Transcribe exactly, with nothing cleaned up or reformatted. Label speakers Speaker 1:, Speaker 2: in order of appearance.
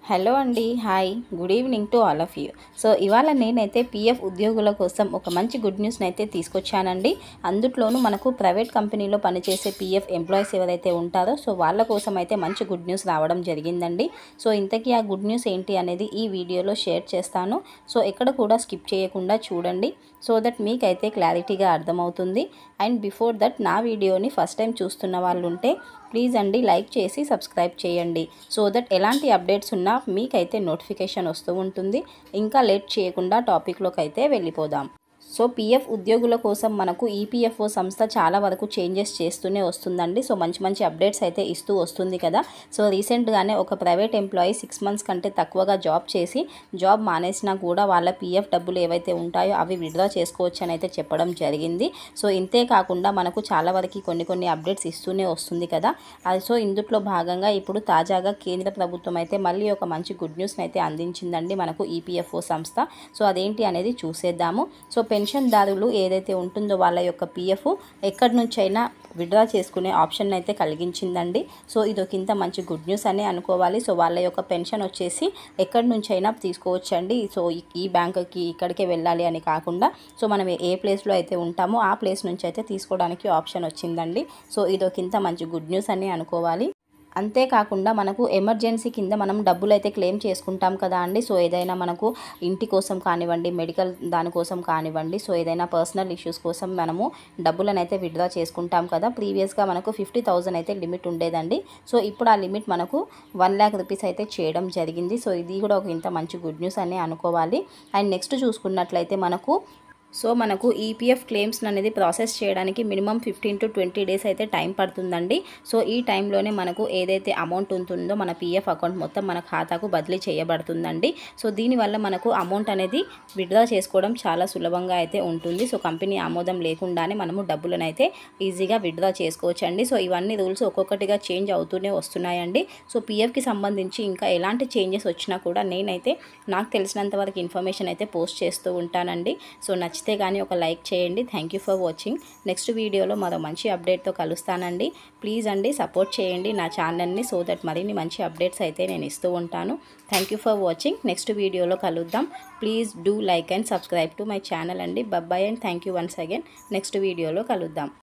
Speaker 1: Hello అండి, hi, good evening to all of you. So ఇవాళ నేనైతే పీఎఫ్ ఉద్యోగుల కోసం ఒక మంచి గుడ్ న్యూస్ని అయితే తీసుకొచ్చానండి. అందుట్లోనూ మనకు ప్రైవేట్ కంపెనీలో పనిచేసే పీఎఫ్ ఎంప్లాయీస్ ఎవరైతే ఉంటారో సో వాళ్ళ కోసం అయితే మంచి గుడ్ న్యూస్ రావడం జరిగిందండి. సో ఇంతకీ ఆ గుడ్ న్యూస్ ఏంటి అనేది ఈ వీడియోలో షేర్ చేస్తాను. సో ఎక్కడ కూడా స్కిప్ చేయకుండా చూడండి, సో దట్ మీకైతే క్లారిటీగా అర్థమవుతుంది. అండ్ బిఫోర్ దట్ నా వీడియోని ఫస్ట్ టైం చూస్తున్న వాళ్ళు ఉంటే ప్లీజ్ అండి లైక్ చేసి సబ్స్క్రైబ్ చేయండి, సో దట్ ఎలాంటి అప్డేట్స్ ఉన్నా మీకైతే నోటిఫికేషన్ వస్తూ ఉంటుంది. ఇంకా లేట్ చేయకుండా టాపిక్లోకి అయితే వెళ్ళిపోదాం. సో పీఎఫ్ ఉద్యోగుల కోసం మనకు ఈపీఎఫ్ఓ సంస్థ చాలా వరకు చేంజెస్ చేస్తూనే వస్తుందండి. సో మంచి మంచి అప్డేట్స్ అయితే ఇస్తూ వస్తుంది కదా. సో రీసెంట్గానే ఒక ప్రైవేట్ ఎంప్లాయీ సిక్స్ మంత్స్ కంటే తక్కువగా జాబ్ చేసి జాబ్ మానేసినా కూడా వాళ్ళ పీఎఫ్ డబ్బులు ఏవైతే ఉంటాయో అవి విత్డ్రా చేసుకోవచ్చు అని అయితే చెప్పడం జరిగింది. సో ఇంతే కాకుండా మనకు చాలా వరకు కొన్ని కొన్ని అప్డేట్స్ ఇస్తూనే వస్తుంది కదా. అది సో ఇందులో భాగంగా ఇప్పుడు తాజాగా కేంద్ర ప్రభుత్వం అయితే మళ్ళీ ఒక మంచి గుడ్ న్యూస్ని అయితే అందించిందండి మనకు ఈపీఎఫ్ఓ సంస్థ. సో అదేంటి అనేది చూసేద్దాము. సో పెన్షన్దారులు ఏదైతే ఉంటుందో వాళ్ళ యొక్క పీఎఫ్ ఎక్కడి నుంచైనా విత్డ్రా చేసుకునే ఆప్షన్ అయితే కలిగించిందండి. సో ఇదొకింత మంచి గుడ్ న్యూస్ అని అనుకోవాలి. సో వాళ్ళ యొక్క పెన్షన్ వచ్చేసి ఎక్కడి నుంచైనా తీసుకోవచ్చండి. సో ఈ బ్యాంకుకి ఇక్కడికే వెళ్ళాలి అని కాకుండా సో మనం ఏ ప్లేస్లో అయితే ఉంటామో ఆ ప్లేస్ నుంచి అయితే తీసుకోవడానికి ఆప్షన్ వచ్చిందండి. సో ఇదొకింత మంచి గుడ్ న్యూస్ అని అనుకోవాలి. అంతేకాకుండా మనకు ఎమర్జెన్సీ కింద మనం డబ్బులు అయితే క్లెయిమ్ చేసుకుంటాం కదా అండి. సో ఏదైనా మనకు ఇంటి కోసం కానివ్వండి, మెడికల్ దానికోసం కానివ్వండి, సో ఏదైనా పర్సనల్ ఇష్యూస్ కోసం మనము డబ్బులను అయితే విత్డ్రా చేసుకుంటాం కదా. ప్రీవియస్గా మనకు ఫిఫ్టీ థౌజండ్ అయితే లిమిట్ ఉండేదండి. సో ఇప్పుడు ఆ లిమిట్ మనకు వన్ ల్యాక్ రూపీస్ అయితే చేయడం జరిగింది. సో ఇది కూడా ఒక ఇంత మంచి గుడ్ న్యూస్ అని అనుకోవాలి. అండ్ నెక్స్ట్ చూసుకున్నట్లయితే మనకు సో మనకు ఈపీఎఫ్ క్లెయిమ్స్ అనేది ప్రాసెస్ చేయడానికి minimum fifteen to twenty days అయితే టైం పడుతుందండి. సో ఈ టైంలోనే మనకు ఏదైతే అమౌంట్ ఉంటుందో మన పీఎఫ్ అకౌంట్ మొత్తం మన ఖాతాకు బదిలీ చేయబడుతుందండి. సో దీనివల్ల మనకు అమౌంట్ అనేది విత్డ్రా చేసుకోవడం చాలా సులభంగా అయితే ఉంటుంది. సో కంపెనీ ఆమోదం లేకుండానే మనము డబ్బులను అయితే ఈజీగా విత్డ్రా చేసుకోవచ్చు అండి. సో ఇవన్నీ రూల్స్ ఒక్కొక్కటిగా చేంజ్ అవుతూనే వస్తున్నాయండి. సో పీఎఫ్కి సంబంధించి ఇంకా ఎలాంటి చేంజెస్ వచ్చినా కూడా నేనైతే నాకు తెలిసినంత వరకు ఇన్ఫర్మేషన్ అయితే పోస్ట్ చేస్తూ ఉంటానండి. సో నచ్చి నచ్చితే కానీ ఒక లైక్ చేయండి. Thank you for watching. Next వీడియోలో మరో మంచి అప్డేట్తో కలుస్తానండి. ప్లీజ్ అండి సపోర్ట్ చేయండి నా ఛానల్ని, సో దట్ మరిన్ని మంచి అప్డేట్స్ అయితే నేను ఇస్తూ ఉంటాను. Thank you for watching. Next వీడియోలో కలుద్దాం. Please do like and subscribe to my channel అండి. Bye and thank you once again. Next వీడియోలో కలుద్దాం.